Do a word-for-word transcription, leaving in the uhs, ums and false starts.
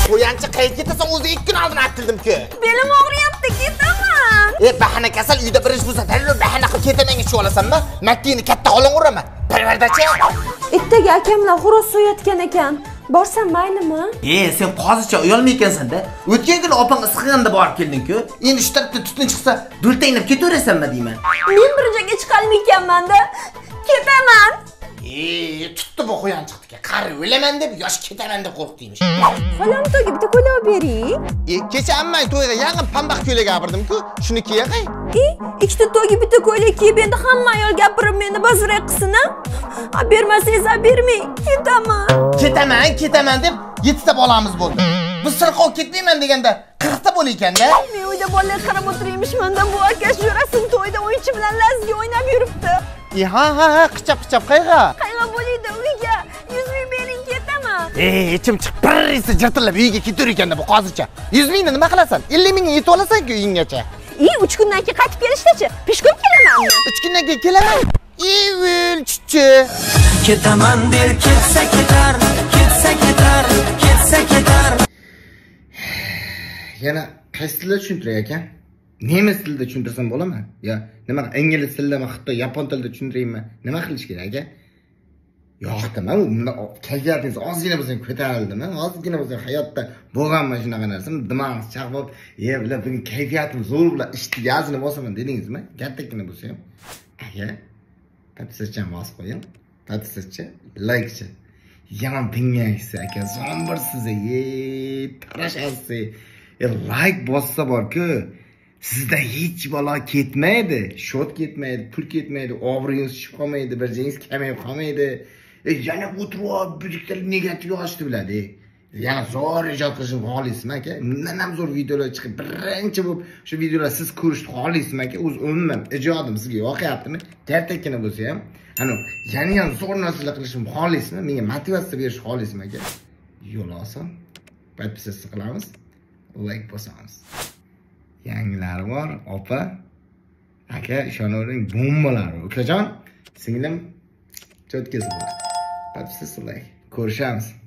Qo'yanchi qayerga ketasan? O'zi ikki kun oldin aytildim-ku. Belim og'riyapti, ketaman. E, bahana kasal uyda bir ish bo'lsa, darrov bahana qilib ketaman ish olasanmi? Makkini katta olaveraman. Parvardachi. Ertaga akamlar xo'roz so'yatgan ekan. Borsam maylimi? E, sen qozicha uyalmay ekansan-da. O'tgan kuni opang isqiganda borib kelding-ku. Endi shu tarafda tutun chiqsa, dultaynab ketaverasanmi deyman. Men bir joyga chiqolmay ekanman-da. Ketaman. E, tutdi bu qo'yanchiqdika. Qari o'laman deb yosh ketaman deb qo'rqdingmish. Xolam to'yga bitta ko'ylak bering. E, kecha ammang to'yga yangi pambaq ko'ylak gapirdim-ku. Shuni kiyaqay. E, ikkita to'yga bitta ko'ylak kiyib endi hamma ayol gapirib meni bazurak qilsin-a? A bermasangiz a bermang. Ketaman. Ketaman, ketaman deb yettita bolamiz bo'ldi. Biz sirqov ketmayman deganda qirqta bo'l ekan-da. Men uyda bolalar qarab o'tirishmanda bu aka jurasin to'yda o'yinchi bilan lazgi o'ynab yuribdi. E, ha ha ha, qichab-qichab qayga? Qayga bo'ladi uyga? yuz ming bering ketaman. E, ichim chiqib birrisi jirtillab uyga ketar ekan-da bu qozicha. yuz mingni nima qilasan? ellik mingga yetib olasan-ku uyinggacha. E, uch kundan keyin qaytib kelishdachi? Peshkom kelamanmi? uch kundan keyin kelaman. Evil chuchchi. Ketaman der ketsa ketar, ketsa ketar, ketsa ketar. Yana qaysi tilda tushuntiray ekan? Nemis tilida tushuntirsam bo'ladimi? Yo, nima ingliz tilidami, hatto yapon tilida tushuntiraymi? Nima qilish kerak aka? Yo'qdimi, unda kayfiyatingiz ozgina bo'lsa ko'tarildimi? Ozgina bo'lsa hayotda bo'lganmi shunaqa narsa? Dimog'ingiz chaqib, "Ye, bular bugun kayfiyatim zo'r bilan ishni yazini bosaman" dedingizmi? Kattagina bo'lsa ham. Aka, подписаться bosib qo'ying. Подписаться, likechi. Yaman pingaysiz aka, zombirsiz, ye, tarashasiz. E, like bossa bor-ku, sizda hech balo ketmaydi, shot ketmaydi, pul ketmaydi, obro'yingiz tushib qolmaydi, bir joyingiz kamayib qolmaydi. E, yana o'tirib, biriklar negativ yozishni biladi. Yana zo'r ijod qilishni xohlaysizmi aka? Bundan ham zo'r videolar chiqib, birinchi bo'lib shu videolar siz ko'rishni xohlaysizmi aka? O'z umuman ijodim sizga yoqyaptimi? Tartakkina bo'lsa ham, ana yana ham zo'r narsalar qilishni xohlaysizmi? Menga motivatsiya berishni xohlaysizmi aka? Yo'l oson. Podpisatsiya qilamiz. Like bosamiz. Yangilari bor, opa. Aka, ishonavering, bombalar. Ukajon, singlim cho'tkasi bor. Podpisatsiya like. Ko'rishamiz.